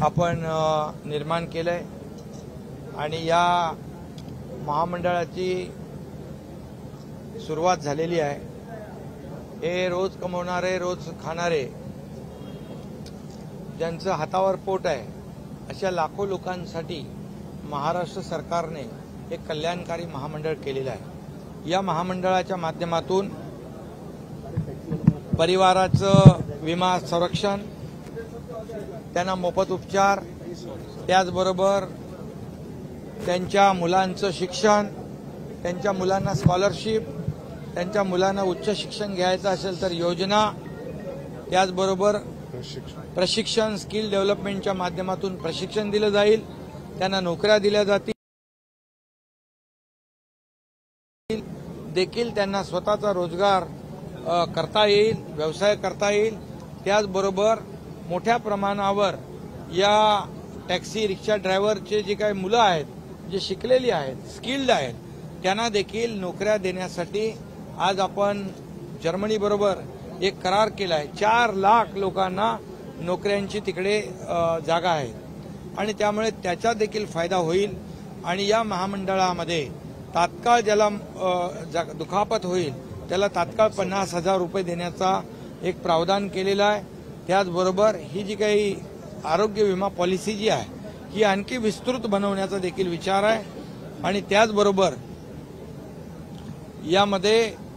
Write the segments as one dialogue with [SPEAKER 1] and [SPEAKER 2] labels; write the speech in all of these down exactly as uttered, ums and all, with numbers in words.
[SPEAKER 1] आपण निर्माण केलंय आणि या महामंडळाची सुरुवात झालेली आहे। हे रोज कमवणारे रोज खाणारे ज्यांचं हातावर पोट आहे अशा लाखो लोकांसाठी महाराष्ट्र सरकारने एक कल्याणकारी महामंडळ केलेलं आहे। या महामंडळाच्या माध्यमातून परिवाराचं विमा संरक्षण, त्यांना मोफत उपचार, त्याचबरोबर त्यांच्या मुलांचं शिक्षण, त्यांच्या मुलांना स्कॉलरशिप, त्यांच्या मुलांना उच्च शिक्षण घ्यायचं असेल तर योजना, त्याचबरोबर प्रशिक्षण स्किल डेव्हलपमेंटच्या माध्यमातून प्रशिक्षण दिलं जाईल, त्यांना नोकऱ्या दिल्या जातील, देखील त्यांना स्वतःचा रोजगार करता येईल, व्यवसाय करता येईल। त्याचबरोबर मोठ्या प्रमाणावर या टॅक्सी रिक्षा ड्रायव्हरचे जे काही मुलं आहेत, जे शिकलेली आहेत, स्किल्ड आहेत, त्यांना देखील नोकऱ्या देण्यासाठी आज आपण जर्मनी बरोबर एक करार केला आहे। चार लाख लोकांना नोकऱ्यांची तिकडे जागा आहेत आणि त्यामुळे त्याचा देखील फायदा होईल आणि या महामंडळामध्ये तात्काळ ज्याला दुखापत होईल त्याला तात्काळ पन्नास हजार रुपये देण्याचा एक प्रावधान केलेला आहे। त्याचबरोबर ही जी काही आरोग्य विमा पॉलिसी जी आहे ही आणखी विस्तृत बनवण्याचा देखील विचार आहे आणि त्याचबरोबर यामध्ये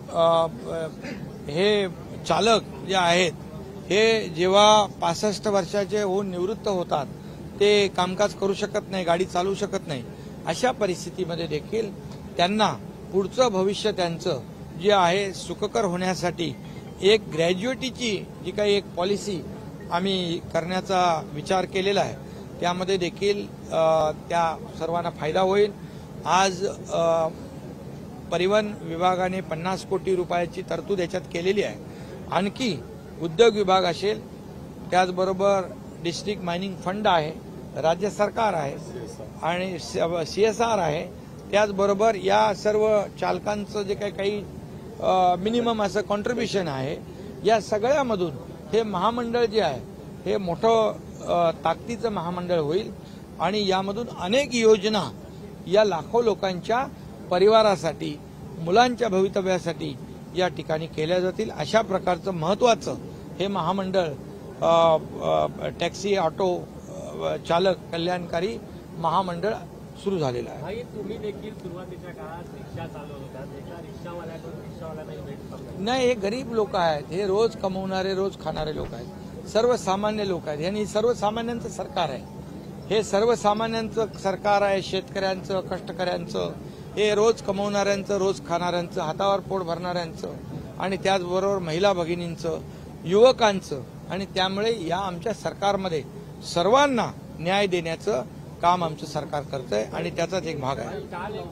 [SPEAKER 1] हे चालक जे आहेत हे जेव्हा पासष्ट वर्षाचे होऊन निवृत्त होतात ते कामकाज करू शकत नाही, गाडी चालवू शकत नाही, अशा परिस्थितीमध्ये देखील त्यांना पुढचं भविष्य त्यांचं जे आहे सुखकर होण्यासाठी एक ग्रॅज्युएटीची जी काही एक पॉलिसी आम्ही करण्याचा विचार केलेला आहे, त्यामध्ये देखील त्या सर्वांना फायदा होईल। आज परिवहन विभागाने पन्नास कोटी रुपयाची तरतूद याच्यात केलेली आहे। आणखी उद्योग विभाग असेल, त्याचबरोबर डिस्ट्रिक्ट मायनिंग फंड आहे, राज्य सरकार आहे आणि सीएसआर आहे, त्याचबरोबर या सर्व चालकांचं जे काही काही मिनिमम असं कॉन्ट्रीब्युशन आहे, या सगळ्यामधून हे महामंडळ जे आहे हे मोठं ताकदीचं महामंडळ होईल आणि यामधून अनेक योजना या लाखो लोकांच्या परिवारासाठी, मुलांच्या भवितव्यासाठी या ठिकाणी केल्या जातील। अशा प्रकारचं महत्त्वाचं हे महामंडळ टॅक्सी ऑटो चालक कल्याणकारी महामंडळ सुरू झालेलं आहे।
[SPEAKER 2] तुम्ही देखील सुरुवातीच्या काळात रिक्षा चालवत होतात, एका रिक्षावाल्याकडून रिक्षावाल्यालाही भेट
[SPEAKER 1] नाही, हे गरीब लोक आहेत, हे रोज कमवणारे रोज खाणारे लोक आहेत, सर्वसामान्य लोक आहेत। यांनी सर्वसामान्यांचं सरकार आहे, हे सर्वसामान्यांचं सरकार आहे, शेतकऱ्यांचं, कष्टकऱ्यांचं, हे रोज कमवणाऱ्यांचं, रोज खाणाऱ्यांचं, हातावर पोट भरणाऱ्यांचं आणि त्याचबरोबर महिला भगिनींचं, युवकांचं आणि त्यामुळे या आमच्या सरकारमध्ये सर्वांना न्याय देण्याचं काम आमचं सरकार करतंय आणि त्याचाच एक भाग आहे।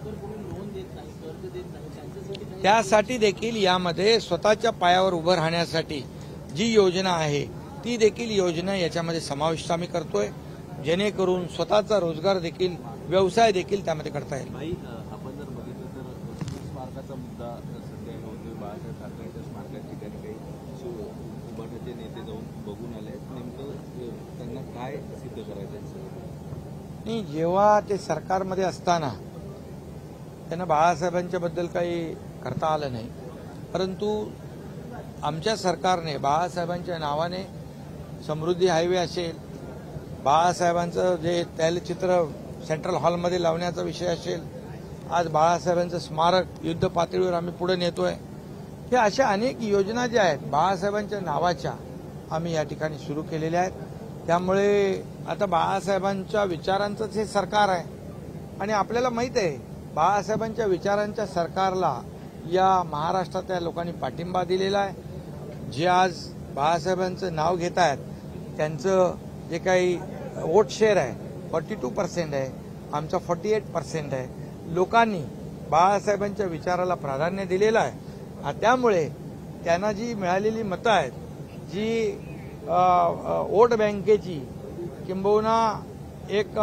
[SPEAKER 1] त्यासाठी देखील यामध्ये स्वतःच्या पायावर उभं राहण्यासाठी जी योजना आहे ती देखील योजना याच्यामध्ये समाविष्ट आम्ही करतोय, जेणेकरून स्वतःचा रोजगार देखील, व्यवसाय देखील त्यामध्ये करता येईल।
[SPEAKER 3] आपण जर बघितलं तर स्मारकाचा मुद्दा सध्या होतोय, बाळासाहेब ठाकरेंच्या स्मारका ठिकाणी काही उभाटाचे नेते जाऊन बघून आले, नेमकं त्यांना काय सिद्ध करायचं?
[SPEAKER 1] नाही, जेव्हा ते सरकारमध्ये असताना त्यांना बाळासाहेबांच्या बद्दल काही करता आलं नाही, परंतु आमच्या सरकारने बाळासाहेबांच्या नावाने समृद्धी हायवे असेल, बाळासाहेबांचं जे तैलचित्र सेंट्रल हॉलमध्ये लावण्याचा विषय असेल, आज बाळासाहेबांचं स्मारक युद्ध पातळीवर आम्ही पुढे नेतोय, हे अशा अनेक योजना ज्या आहेत बाळासाहेबांच्या नावाच्या आम्ही या ठिकाणी सुरू केलेल्या आहेत। त्यामुळे आता बाळासाहेबांच्या विचारांचंच हे सरकार आहे आणि आपल्याला माहित आहे बाळासाहेबांच्या विचारांच्या सरकारला या महाराष्ट्रातल्या लोकांनी पाठिंबा दिलेला आहे। जे आज बाळासाहेबांचं नाव घेत आहेत त्यांचं जे काही वोट शेअर आहे फॉर्टी टू पर्सेंट आहे, आमचा फॉर्टी एट पर्सेंट आहे। लोकांनी बाळासाहेबांच्या विचाराला प्राधान्य दिलेलं आहे, त्यामुळे त्यांना जी मिळालेली मतं आहेत, जी वोट बँकेची किंबहुना एक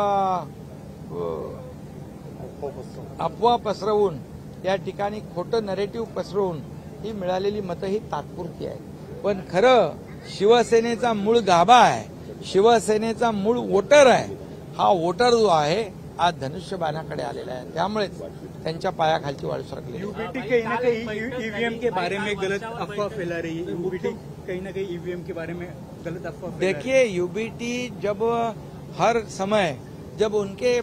[SPEAKER 1] अफवा पसरवून या ठिकाणी खोटं नरेटिव्ह पसरवून ही मिळालेली मतं ही तात्पुरती आहे, पण खरं शिवसेनेचा मूळ गाभा आहे शिवसेनेचा मूळ वोटर आहे, हा वोटर जो आहे आज धनुष्यबाणाकडे आलेला आहे, त्यामुळेच त्यांच्या पायाखालची वाळू सरकली.
[SPEAKER 4] यूबीटी कहीं ना कहीं ईवीएम के बारे में गलत अफवाह फैला रही है। यूबीटी कहीं ना कहीं ईवीएम के बारे में गलत अफवाह फैला रही है।
[SPEAKER 1] देखिए, यूबीटी जब हर समय जब उनके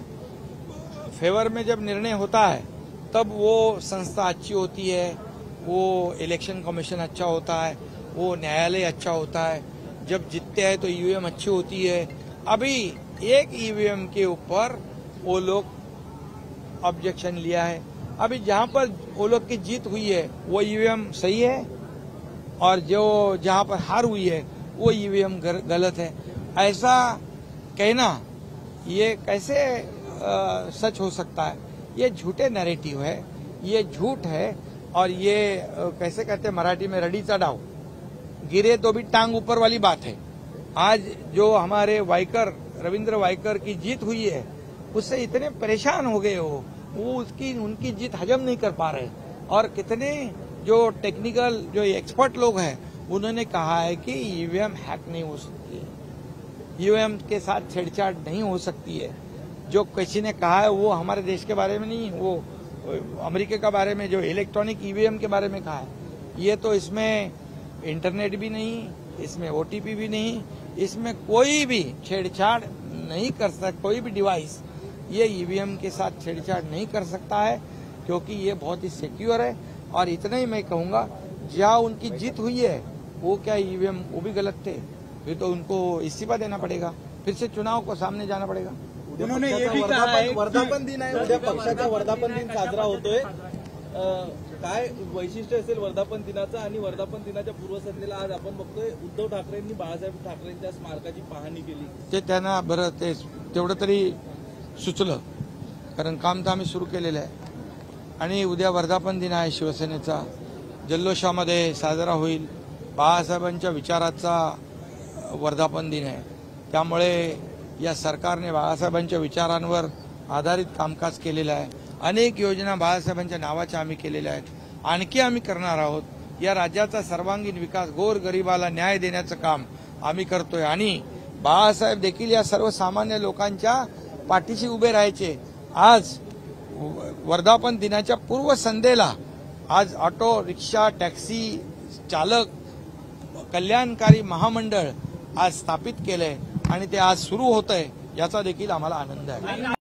[SPEAKER 1] फेवर में जब निर्णय होता है तब वो संस्था अच्छी होती है, वो इलेक्शन कमीशन अच्छा होता है, वो न्यायालय अच्छा होता है, जब जीतते हैं तो ईवीएम अच्छी होती है. अभी एक ईवीएम के ऊपर वो लोग ऑब्जेक्शन लिया है. अभी जहां पर वो लोग की जीत हुई है वो ईवीएम सही है और जो जहां पर हार हुई है वो ईवीएम गलत है. ऐसा कहना ये कैसे आ, सच हो सकता है? ये झूठे नैरेटिव है, ये झूठ है और ये आ, कैसे कहते हैं मराठी में रडीचा डाव, गिरे तो भी टांग ऊपर वाली बात है. आज जो हमारे वाइकर रविंद्र वाइकर की जीत हुई है उससे इतने परेशान हो गए हो, वो उसकी उनकी जीत हजम नहीं कर पा रहे. और कितने जो टेक्निकल जो एक्सपर्ट लोग हैं उन्होंने कहा है कि ईवीएम हैक नहीं हो सकती है, ईवीएम के साथ छेड़छाड़ नहीं हो सकती है. जो किसी ने कहा है वो हमारे देश के बारे में नहीं, वो अमेरिका के बारे में जो इलेक्ट्रॉनिक ईवीएम के बारे में कहा है. ये तो इसमें इंटरनेट भी नहीं, इसमें ओटीपी भी नहीं, इसमें कोई भी छेड़छाड़ नहीं कर सकता. कोई भी डिवाइस ये ईवीएम के साथ छेड़छाड़ नहीं कर सकता है क्योंकि ये बहुत ही सिक्योर है. और इतना ही मैं कहूंगा, जहां उनकी जीत हुई है वो क्या ईवीएम वो भी गलत थे, फिर तो उनको इस्तीफा देना पड़ेगा, फिर से चुनाव को सामने जाना पड़ेगा.
[SPEAKER 4] उन्होंने ये भी कहा है
[SPEAKER 3] वर्धापन दिन आहे, उद्या पक्षाचा वर्धापन दिन साजरा होतोय. अं, काय वैशिष्ट्य असेल वर्धापन दिनाचं? आणि वर्धापन दिनाच्या पूर्वसंध्येला आज आपण बघतोय उद्धव ठाकरेंनी बाळासाहेब ठाकरेंच्या स्मारकाची पाहणी केली.
[SPEAKER 1] ते त्यांना बरं ते तेवढं तरी सुचलं, कारण काम तर आम्ही सुरू केलेलं आहे. आणि उद्या वर्धापन दिन आहे शिवसेनेचा, जल्लोषामध्ये साजरा होईल. बाळासाहेबांच्या विचाराचा वर्धापन दिन आहे, त्यामुळे या सरकारने बाळासाहेबांच्या विचारांवर आधारित कामकाज केलेलं आहे. अनेक योजना बाळासाहेबांच्या नावाच्या आम्ही केलेल्या आहेत, आणखी आम्ही करणार आहोत. या राज्याचा सर्वांगीण विकास, गोरगरिबाला न्याय देण्याचं काम आम्ही करतोय. आणि बाळासाहेब देखील या सर्वसामान्य लोकांच्या पाठीशी उभे राहायचे. आज वर्धापन दिनाच्या पूर्वसंध्येला आज ऑटो रिक्षा टॅक्सी चालक कल्याणकारी महामंडळ आज स्थापित केलंय आणि ते आज सुरू होतंय, याचा देखील आम्हाला आनंद आहे.